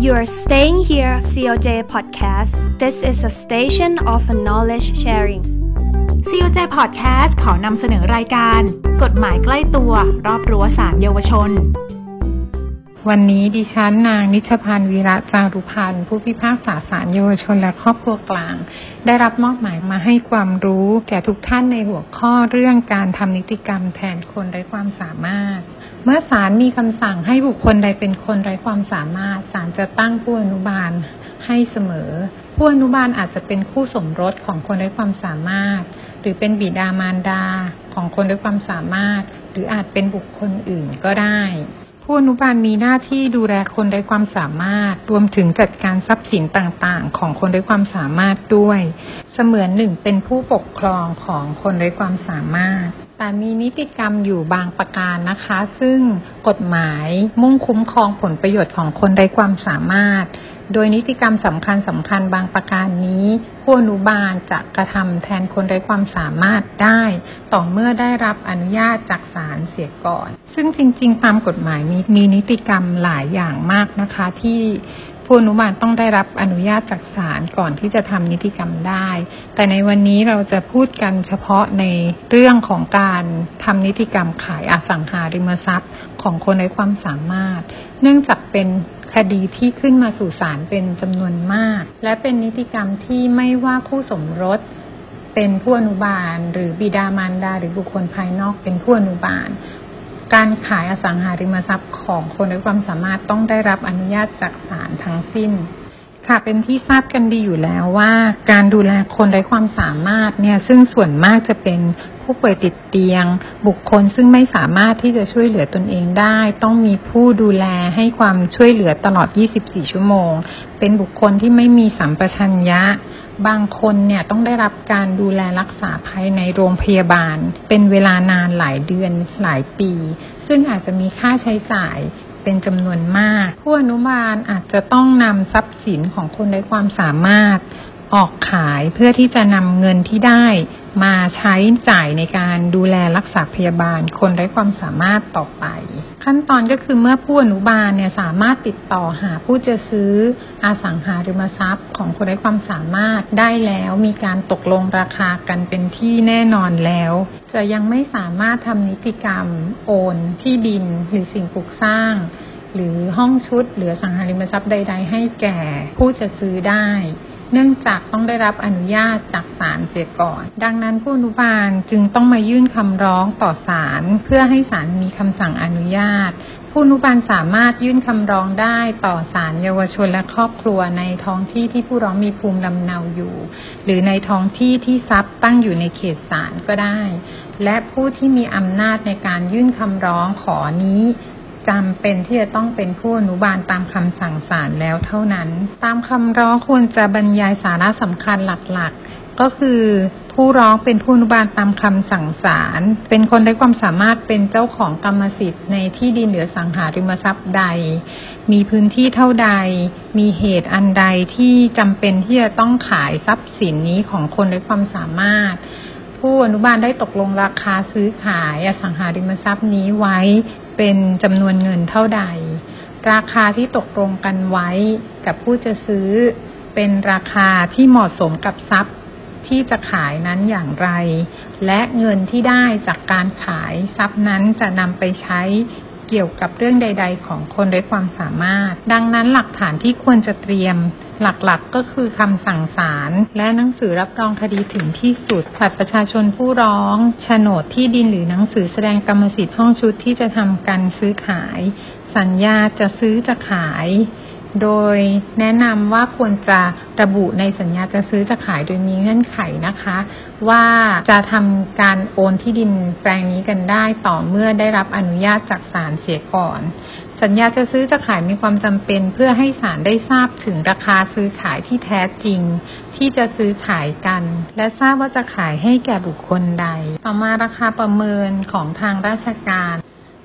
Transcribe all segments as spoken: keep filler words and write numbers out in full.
You're staying here ซี โอ เจ Podcast. This is a station of knowledge sharing. ซี โอ เจ Podcast ขอนำเสนอรายการกฎหมายใกล้ตัวรอบรั้วศาลเยาวชนวันนี้ดิฉันนางนิชพันธ์วีระจารุพันธ์ผู้พิพากษาศาลเยาวชนและครอบครัวกลางได้รับมอบหมายมาให้ความรู้แก่ทุกท่านในหัวข้อเรื่องการทำนิติกรรมแทนคนไร้ความสามารถเมื่อศาลมีคำสั่งให้บุคคลใดเป็นคนไร้ความสามารถศาลจะตั้งผู้อนุบาลให้เสมอผู้อนุบาลอาจจะเป็นคู่สมรสของคนไร้ความสามารถหรือเป็นบิดามารดาของคนไร้ความสามารถหรืออาจเป็นบุคคลอื่นก็ได้ผู้อนุบาลมีหน้าที่ดูแลคนไร้ความสามารถรวมถึงจัดการทรัพย์สินต่างๆของคนไร้ความสามารถด้วยเสมือนหนึ่งเป็นผู้ปกครองของคนไร้ความสามารถแต่มีนิติกรรมอยู่บางประการนะคะซึ่งกฎหมายมุ่งคุ้มครองผลประโยชน์ของคนไร้ความสามารถโดยนิติกรรมสำคัญสำคัญบางประการนี้ผู้อนุบาลจะกระทำแทนคนไร้ความสามารถได้ต่อเมื่อได้รับอนุญาตจากศาลเสียก่อนซึ่งจริงๆตามกฎหมายมีมีนิติกรรมหลายอย่างมากนะคะที่ผู้อนุบาลต้องได้รับอนุญาตจากศาลก่อนที่จะทำนิติกรรมได้แต่ในวันนี้เราจะพูดกันเฉพาะในเรื่องของการทำนิติกรรมขายอสังหาริมทรัพย์ของคนไร้ความสามารถเนื่องจากเป็นคดีที่ขึ้นมาสู่ศาลเป็นจำนวนมากและเป็นนิติกรรมที่ไม่ว่าคู่สมรสเป็นผู้อนุบาลหรือบิดามารดาหรือบุคคลภายนอกเป็นผู้อนุบาลการขายอสังหาริมทรัพย์ของคนไร้ความสามารถต้องได้รับอนุญาตจากศาลทั้งสิ้นค่ะเป็นที่ทราบกันดีอยู่แล้วว่าการดูแลคนไร้ความสามารถเนี่ยซึ่งส่วนมากจะเป็นผู้ป่วยติดเตียงบุคคลซึ่งไม่สามารถที่จะช่วยเหลือตนเองได้ต้องมีผู้ดูแลให้ความช่วยเหลือตลอดยี่สิบสี่ชั่วโมงเป็นบุคคลที่ไม่มีสัมปชัญญะบางคนเนี่ยต้องได้รับการดูแลรักษาภายในโรงพยาบาลเป็นเวลานานหลายเดือนหลายปีซึ่งอาจจะมีค่าใช้จ่ายเป็นจำนวนมากผู้อนุบาลอาจจะต้องนำทรัพย์สินของคนไร้ความสามารถออกขายเพื่อที่จะนำเงินที่ได้มาใช้จ่ายในการดูแลรักษาพยาบาลคนไร้ความสามารถต่อไปขั้นตอนก็คือเมื่อผู้อนุบาลเนี่ยสามารถติดต่อหาผู้จะซื้ออสังหาริมทรัพย์ของคนไร้ความสามารถได้แล้วมีการตกลงราคากันเป็นที่แน่นอนแล้วจะยังไม่สามารถทำนิติกรรมโอนที่ดินหรือสิ่งปลูกสร้างหรือห้องชุดหรืออสังหาริมทรัพย์ใดๆให้แก่ผู้จะซื้อได้เนื่องจากต้องได้รับอนุญาตจากศาลเสียก่อนดังนั้นผู้อนุบาลจึงต้องมายื่นคำร้องต่อศาลเพื่อให้ศาลมีคำสั่งอนุญาตผู้อนุบาลสามารถยื่นคำร้องได้ต่อศาลเยาวชนและครอบครัวในท้องที่ที่ผู้ร้องมีภูมิลำเนาอยู่หรือในท้องที่ที่ทรัพย์ตั้งอยู่ในเขตศาลก็ได้และผู้ที่มีอำนาจในการยื่นคำร้องขอนี้จำเป็นที่จะต้องเป็นผู้อนุบาลตามคำสั่งศาลแล้วเท่านั้นตามคำร้องควรจะบรรยายสาระสำคัญหลักๆก็คือผู้ร้องเป็นผู้อนุบาลตามคำสั่งศาลเป็นคนไร้ความสามารถเป็นเจ้าของกรรมสิทธิ์ในที่ดินหรืออสังหาริมทรัพย์ใดมีพื้นที่เท่าใดมีเหตุอันใดที่จำเป็นที่จะต้องขายทรัพย์สินนี้ของคนไร้ความสามารถผู้อนุบาลได้ตกลงราคาซื้อขายอสังหาริมทรัพย์นี้ไว้เป็นจำนวนเงินเท่าใดราคาที่ตกลงกันไว้กับผู้จะซื้อเป็นราคาที่เหมาะสมกับทรัพย์ที่จะขายนั้นอย่างไรและเงินที่ได้จากการขายทรัพย์นั้นจะนำไปใช้เกี่ยวกับเรื่องใดๆของคนไร้ความสามารถดังนั้นหลักฐานที่ควรจะเตรียมหลักๆ ก็คือคำสั่งศาลและหนังสือรับรองคดีถึงที่สุดบัตรประชาชนผู้ร้องโฉนดที่ดินหรือหนังสือแสดงกรรมสิทธิ์ห้องชุดที่จะทำการซื้อขายสัญญาจะซื้อจะขายโดยแนะนำว่าควรจะระบุในสัญญาจะซื้อจะขายโดยมีเงื่อนไขนะคะว่าจะทำการโอนที่ดินแปลงนี้กันได้ต่อเมื่อได้รับอนุญาตจากศาลเสียก่อนสัญญาจะซื้อจะขายมีความจำเป็นเพื่อให้ศาลได้ทราบถึงราคาซื้อขายที่แท้จริงที่จะซื้อขายกันและทราบว่าจะขายให้แก่บุคคลใดต่อมาราคาประเมินของทางราชการ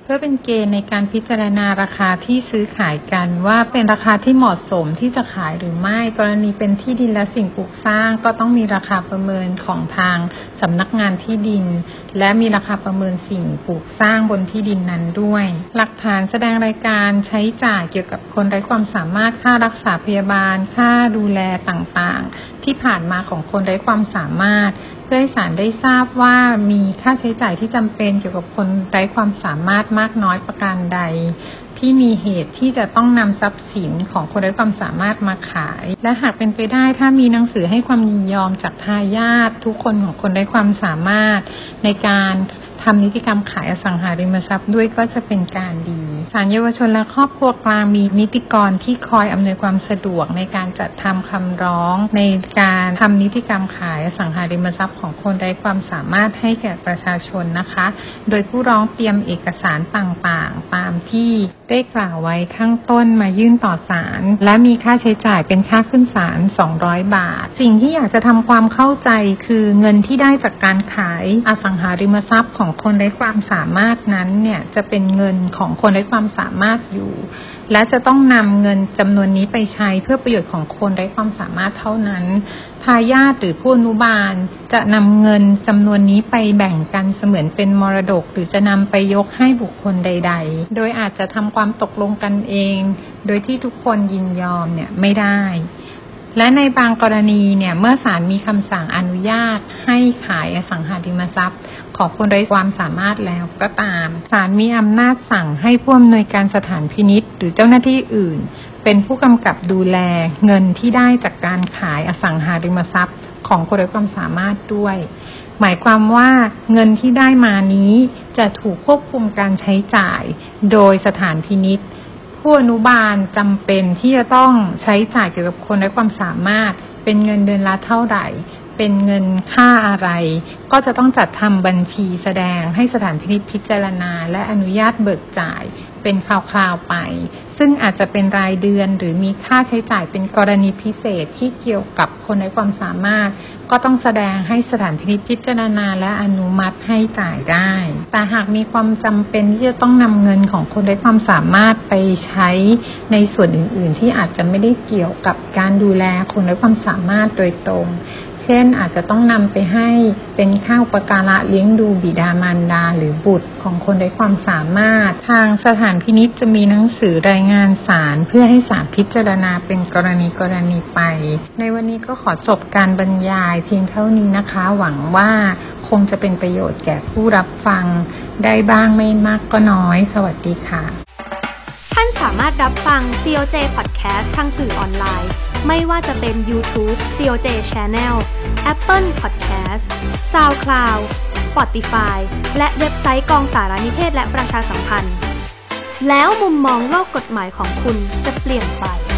เพื่อเป็นเกณฑ์ในการพิจารณาราคาที่ซื้อขายกันว่าเป็นราคาที่เหมาะสมที่จะขายหรือไม่กรณีเป็นที่ดินและสิ่งปลูกสร้างก็ต้องมีราคาประเมินของทางสำนักงานที่ดินและมีราคาประเมินสิ่งปลูกสร้างบนที่ดินนั้นด้วยหลักฐานแสดงรายการใช้จ่ายเกี่ยวกับคนไร้ความสามารถค่ารักษาพยาบาลค่าดูแลต่างๆที่ผ่านมาของคนไร้ความสามารถเพื่อให้ศาลได้ทราบว่ามีค่าใช้จ่ายที่จำเป็นเกี่ยวกับคนไร้ความสามารถมากน้อยประการใดที่มีเหตุที่จะต้องนำทรัพย์สินของคนไร้ความสามารถมาขายและหากเป็นไปได้ถ้ามีหนังสือให้ความยินยอมจากทายาททุกคนของคนไร้ความสามารถในการทำนิติกรรมขายอสังหาริมทรัพย์ด้วยก็จะเป็นการดีศาลเยาวชนและครอบครัวกลางมีนิติกรที่คอยอำนวยความสะดวกในการจัดทำคำร้องในการทำนิติกรรมขายอสังหาริมทรัพย์ของคนไร้ความสามารถให้แก่ประชาชนนะคะโดยผู้ร้องเตรียมเอกสารต่างๆตามที่ได้กล่าวไว้ข้างต้นมายื่นต่อศาลและมีค่าใช้จ่ายเป็นค่าขึ้นศาลสองร้อยบาทสิ่งที่อยากจะทำความเข้าใจคือเงินที่ได้จากการขายอสังหาริมทรัพย์ของคนไร้ความสามารถนั้นเนี่ยจะเป็นเงินของคนไร้ความสามารถอยู่และจะต้องนำเงินจำนวนนี้ไปใช้เพื่อประโยชน์ของคนไร้ความสามารถเท่านั้นทายาทหรือผู้อนุบาลจะนำเงินจำนวนนี้ไปแบ่งกันเสมือนเป็นมรดกหรือจะนำไปยกให้บุคคลใดๆโดยอาจจะทำความตกลงกันเองโดยที่ทุกคนยินยอมเนี่ยไม่ได้และในบางกรณีเนี่ยเมื่อศาลมีคำสั่งอนุญาตให้ขายอสังหาริมทรัพย์ของคนไร้ความสามารถแล้วก็ตามศาลมีอำนาจสั่งให้ผู้อำนวยการสถานพินิจหรือเจ้าหน้าที่อื่นเป็นผู้กำกับดูแลเงินที่ได้จากการขายอสังหาริมทรัพย์ของคนไร้ความสามารถด้วยหมายความว่าเงินที่ได้มานี้จะถูกควบคุมการใช้จ่ายโดยสถานพินิจผู้อนุบาลจำเป็นที่จะต้องใช้จ่ายเกี่ยวกับคนไร้ความสามารถเป็นเงินเดือนละเท่าไหร่เป็นเงินค่าอะไรก็จะต้องจัดทำบัญชีแสดงให้สถานพินิจพิจารณาและอนุญาตเบิกจ่ายเป็นคราวๆไปซึ่งอาจจะเป็นรายเดือนหรือมีค่าใช้จ่ายเป็นกรณีพิเศษที่เกี่ยวกับคนไร้ความสามารถก็ต้องแสดงให้สถานพินิจพิจารณาและอนุมัติให้จ่ายได้แต่หากมีความจำเป็นที่จะต้องนำเงินของคนไร้ความสามารถไปใช้ในส่วนอื่นๆที่อาจจะไม่ได้เกี่ยวกับการดูแลคนไร้ความสามารถโดยตรงเช่นอาจจะต้องนำไปให้เป็นค่าอุปการะเลี้ยงดูบิดามารดาหรือบุตรของคนไร้ความสามารถทางสถานพินิจจะมีหนังสือรายงานศาลเพื่อให้ศาลพิจารณาเป็นกรณีกรณีไปในวันนี้ก็ขอจบการบรรยายเพียงเท่านี้นะคะหวังว่าคงจะเป็นประโยชน์แก่ผู้รับฟังได้บ้างไม่มากก็น้อยสวัสดีค่ะท่านสามารถรับฟัง ซี โอ เจ Podcast ทางสื่อออนไลน์ไม่ว่าจะเป็น YouTube ซี โอ เจ Channel Apple Podcast SoundCloud Spotify และเว็บไซต์กองสารนิเทศและประชาสัมพันธ์แล้วมุมมองโลกกฎหมายของคุณจะเปลี่ยนไป